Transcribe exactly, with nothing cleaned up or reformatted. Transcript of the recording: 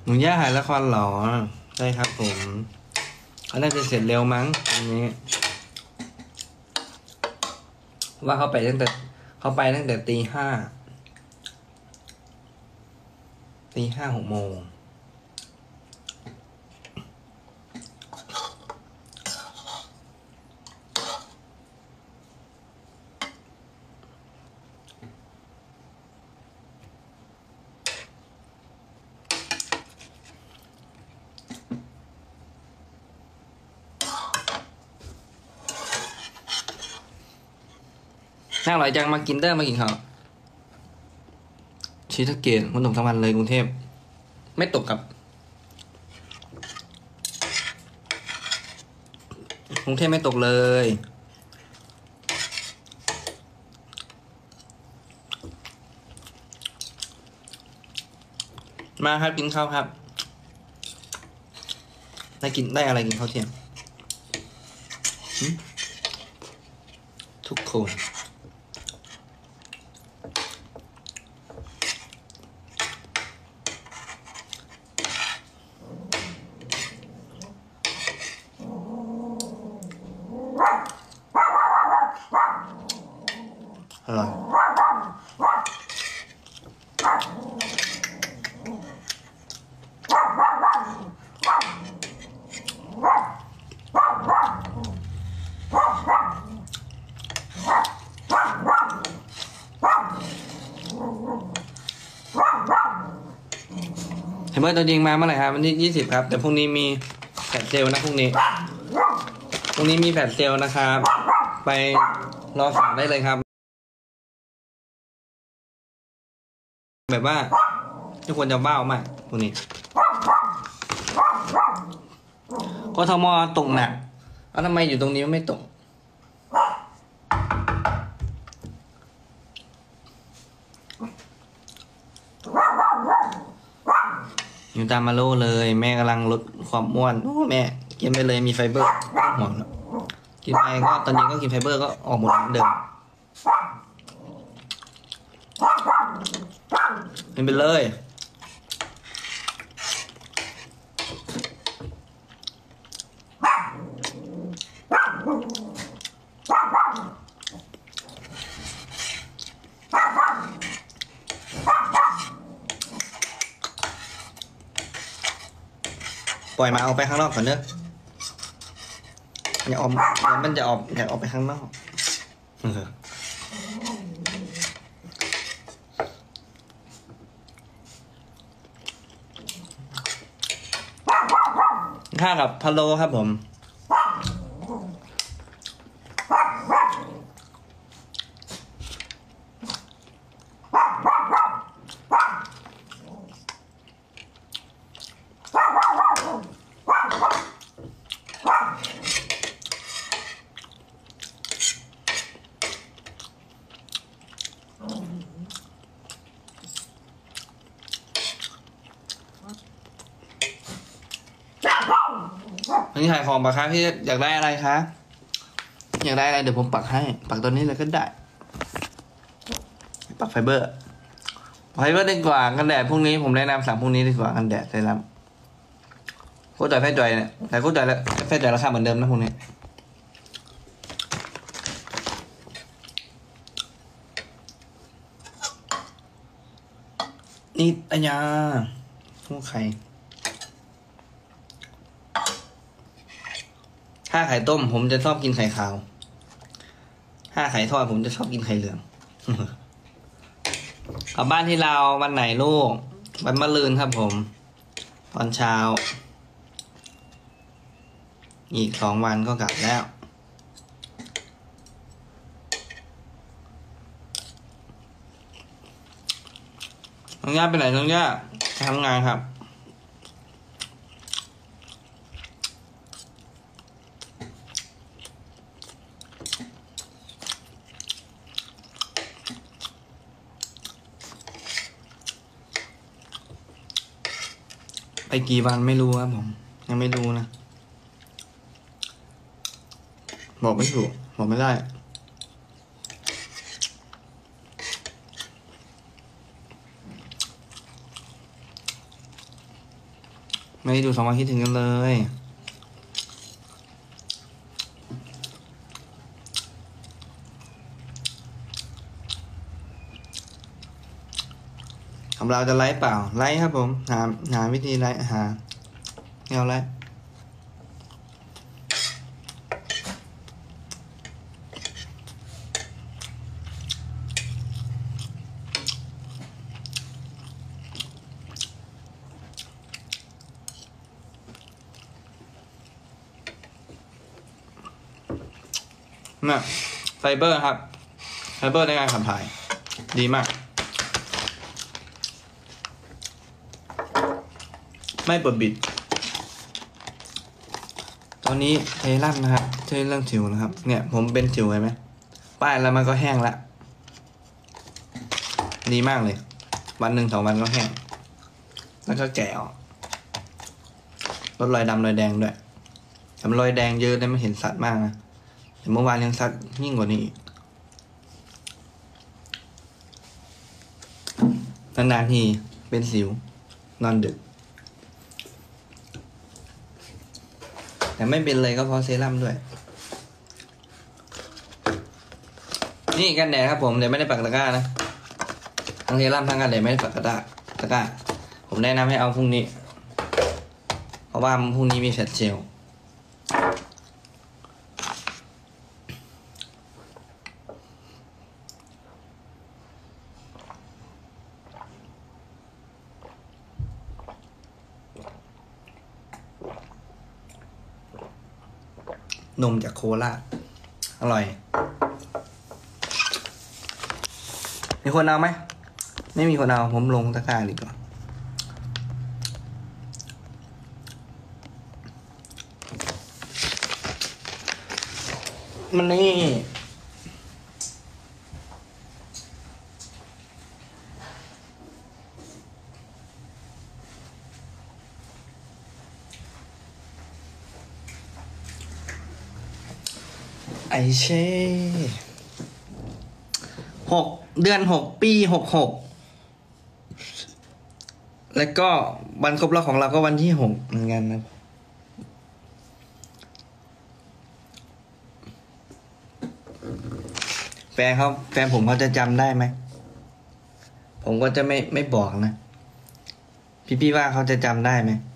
นูย่าหายละครหรอใช่ครับผมเขาน่าจะเสร็จเร็วมั้งตรงนี้ว่าเขาไปตั้งแต่เขาไปตั้งแต่ตีห้าตีห้าหกโมงน่าอร่อยจังมากินเด้อมากินข้าวชีสะเกตมันตกทั้งวันเลยกรุงเทพไม่ตกกับกรุงเทพไม่ตกเลยมาครับกินข้าวครับได้กินได้อะไรกินข้าวเที่ยงทุกคนอร่อยเห็นว่าตัวจริงมาเมื่อไหร่ครับวันที่ยี่สิบครับแต่พรุ่งนี้มีแฟลชเซลนะพรุ่งนี้พรุ่งนี้มีแฟลชเซลนะครับไปรอสั่งได้เลยครับแบบว่าทุกคนจะว้าวมากพวกนี้กทมตกหนักแล้วทำไมอยู่ตรงนี้ไม่ตกอยู่ตามมาโลเลยแม่กำลังลดความอ้วนโอ้แม่กินไปเลยมีไฟเบอร์หมดกินไปก็ตอนนี้ก็กินไฟเบอร์ก็ออกหมดเหมือนเดิมกินไปเลยปล่อยมาเอาไปข้างนอกก่อนเนอะอย่าออกเดี๋ยวมันจะออกอยากออกไปข้างนอกข้าวกับพะโล้ครับผมนี่ขายของปะคะพี่อยากได้อะไรคะอยากได้อะไรเดี๋ยวผมปักให้ปักตัวนี้เลยก็ได้ปักไฟเบอร์ไฟเบอร์ดีกว่ากันแดดพรุ่งนี้ผมแนะนำสั่งพรุ่งนี้ดีกว่ากันแดดใช่แล้วโคตรจ่อยแฟจ่อยเนี่ยแต่โคตรจ่อยแล้วแฟจ่อยราคาเหมือนเดิมนะพวกนี้นี่อัญญาพวกใครถ้าไข่ต้มผมจะชอบกินไข่ขาวถ้าไข่ทอดผมจะชอบกินไข่เหลืองกลับบ้านที่เราวันไหนลูกวันมะรืนครับผมตอนเช้าอีกสองวันก็กลับแล้วน้องย่าไปไหนน้องย่าทำงานครับไปกี่วันไม่รู้ครับผมยังไม่รู้นะบอกไม่ถูกบอกไม่ได้ไม่ได้ดูสองวันคิดถึงกันเลยของเราจะไลฟ์เปล่าไลฟ์ครับผมหาหาวิธีไลฟ์หาแนวไลฟ์น่ะไฟเบอร์ครับไฟเบอร์ในการขับถ่ายดีมากไม่ปวดบิดตอนนี้เทรั่มนะครับเทเรื่องสิวนะครับเนี่ยผมเป็นสิวเห็นไหมป้ายแล้วมันก็แห้งละดีมากเลยวันหนึ่งสองวันก็แห้งแล้วก็แก่ออกลดรอยดำรอยแดงด้วยแต่รอยแดงเยอะได้ไม่เห็นสัตว์มากนะแต่เมื่อวานยังสัตว์ยิ่งกว่านี้นานๆทีเป็นสิวนอนดึกแต่ไม่เป็นเลยก็เพราะเซรั่มด้วยนี่กันแดดครับผมเดี๋ยวไม่ได้ปักตะกร้านะทั้งเซรั่มทั้งกันแดดไม่ได้ปักตะกร้าตะกร้าผมแนะนำให้เอาพรุ่งนี้เพราะว่าพรุ่งนี้มีแฟลชเจลนมจากโคราชอร่อยมีคนเอาไหมไม่มีคนเอาผมลงตะกร้าดีกว่ามันนี่ไอเช่หกเดือนหกปีหกหกแล้วก็วันครบรอบของเราก็วันที่หกเหมือนกันนะแฟนเขาแฟนผมเขาจะจำได้ไหมผมก็จะไม่ไม่บอกนะพี่พี่ว่าเขาจะจำได้ไหม